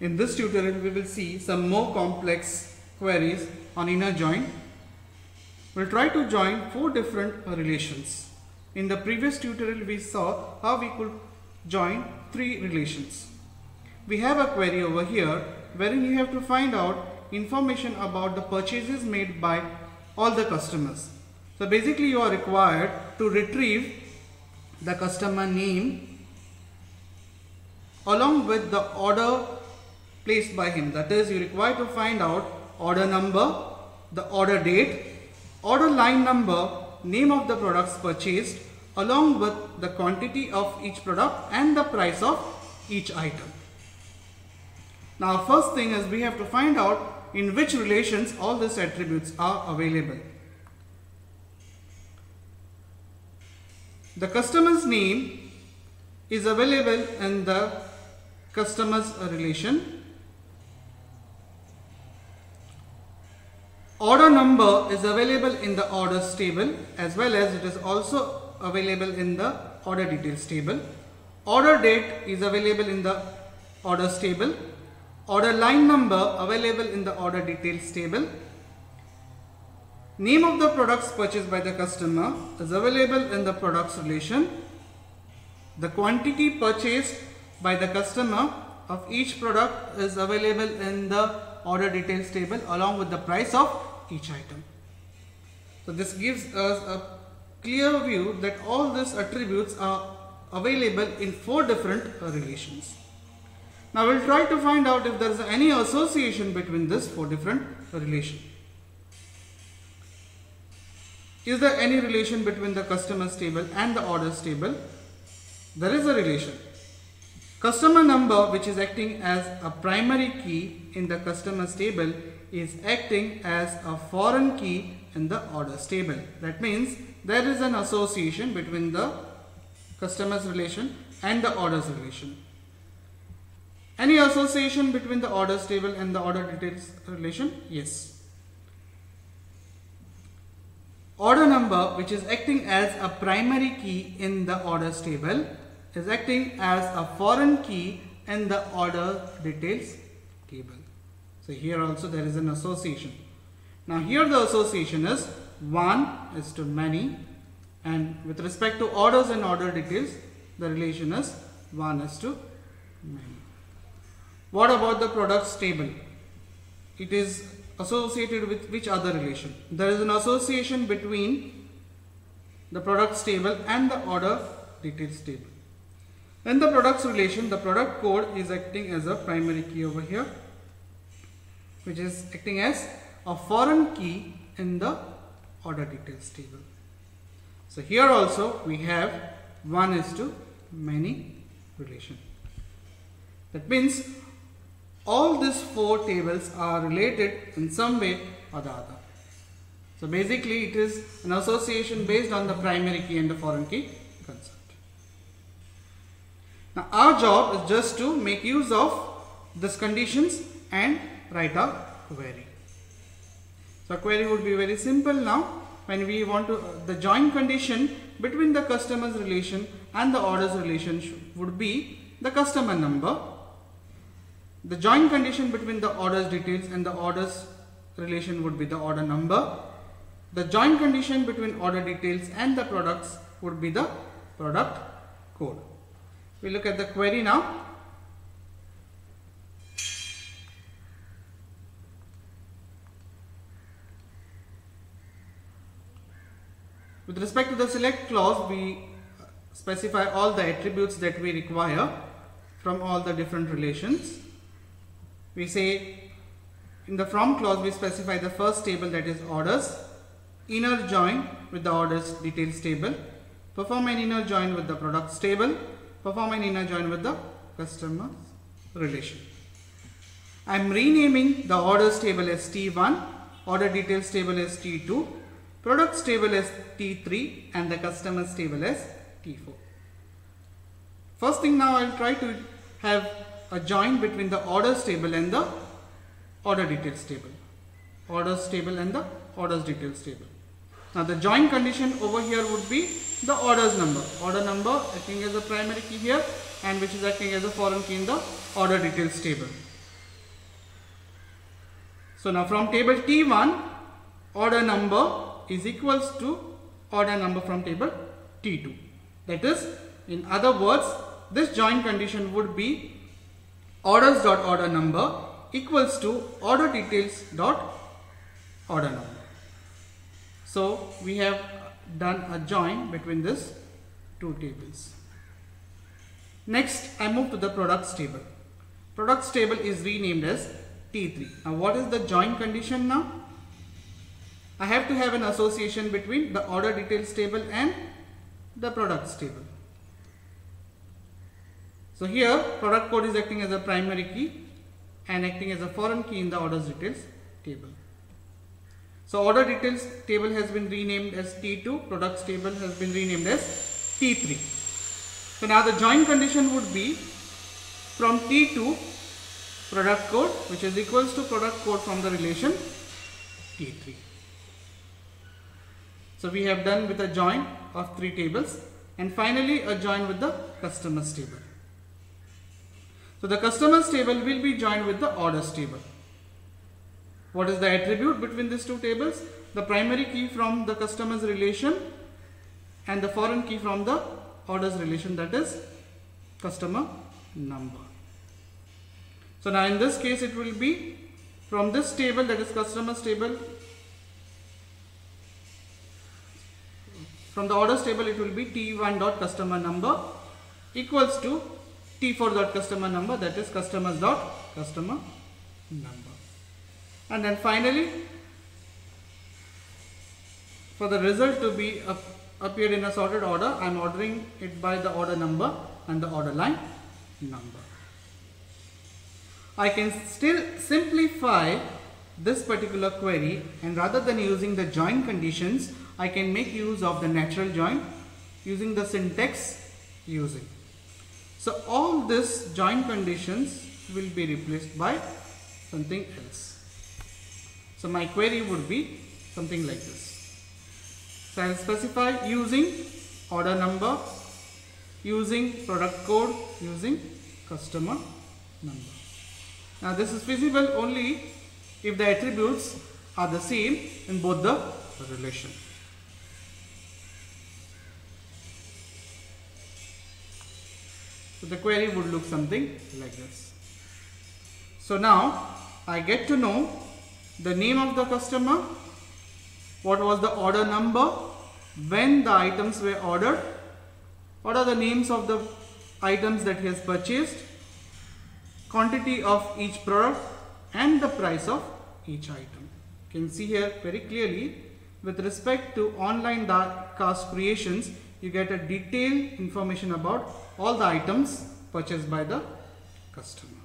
In this tutorial, we will see some more complex queries on inner join. We'll try to join 4 different relations. In the previous tutorial, we saw how we could join 3 relations. We have a query over here wherein you have to find out information about the purchases made by all the customers. So basically you are required to retrieve the customer name along with the order placed by him. That is, you require to find out order number, the order date, order line number, name of the products purchased along with the quantity of each product and the price of each item. Now first thing is we have to find out in which relations all these attributes are available. The customer's name is available in the customer's relation. Order number is available in the orders table as well as it is also available in the order details table. Order date is available in the orders table. Order line number available in the order details table. Name of the products purchased by the customer is available in the products relation. The quantity purchased by the customer of each product is available in the order details table along with the price of each item. So this gives us a clear view that all these attributes are available in 4 different relations. Now we'll try to find out if there is any association between these 4 different relations. Is there any relation between the customers table and the orders table? There is a relation. Customer number, which is acting as a primary key in the customers table, is acting as a foreign key in the orders table. That means there is an association between the customers relation and the orders relation. Any association between the orders table and the order details relation? Yes. Order number, which is acting as a primary key in the orders table, is acting as a foreign key in the order details table. So here also there is an association. Now here the association is 1 is to many, and with respect to orders and order details, the relation is 1 is to many. What about the products table? It is associated with which other relation? There is an association between the products table and the order details table. In the products relation, the product code is acting as a primary key over here, which is acting as a foreign key in the order details table. So here also we have 1 is to many relation. That means all these 4 tables are related in some way or the other. So basically it is an association based on the primary key and the foreign key concept. Now our job is just to make use of these conditions and write a query. So a query would be very simple now. When we want to, the join condition between the customers relation and the orders relation would be the customer number. The join condition between the orders details and the orders relation would be the order number. The join condition between order details and the products would be the product code. We look at the query now. With respect to the select clause, we specify all the attributes that we require from all the different relations. We say in the from clause we specify the first table, that is orders, inner join with the orders details table, perform an inner join with the products table, perform an inner join with the customers relation. I am renaming the orders table as T1, order details table as T2, products table as T3 and the customers table as T4. First thing, now I will try to have a join between the orders table and the order details table. Orders table and the orders details table. Now the join condition over here would be the orders number. Order number acting as a primary key here and which is acting as a foreign key in the order details table. So now from table T1, order number is equals to order number from table T2. That is, in other words, this join condition would be orders dot order number equals to order details dot order number. So we have done a join between these two tables. Next, I move to the products table. Products table is renamed as T3. Now what is the join condition now? I have to have an association between the order details table and the products table. So here product code is acting as a primary key and acting as a foreign key in the orders details table. So order details table has been renamed as T2, products table has been renamed as T3. So now the join condition would be from T2 product code, which is equals to product code from the relation T3. So we have done with a join of 3 tables and finally a join with the customers table. So the customers table will be joined with the orders table. What is the attribute between these two tables? The primary key from the customers relation and the foreign key from the orders relation, that is customer number. So now in this case it will be from this table, that is customers table, from the orders table it will be T1 dot customer number equals to T4 dot customer number, that is customers dot customer number. And then finally, for the result to be appeared in a sorted order, I am ordering it by the order number and the order line number. I can still simplify this particular query, and rather than using the join conditions, I can make use of the natural join using the syntax using. So all these join conditions will be replaced by something else. So my query would be something like this. So I will specify using order number, using product code, using customer number. Now this is feasible only if the attributes are the same in both the relation. So the query would look something like this. So now I get to know the name of the customer, what was the order number, when the items were ordered, what are the names of the items that he has purchased, quantity of each product and the price of each item. You can see here very clearly with respect to online diecast creations, you get a detailed information about all the items purchased by the customer.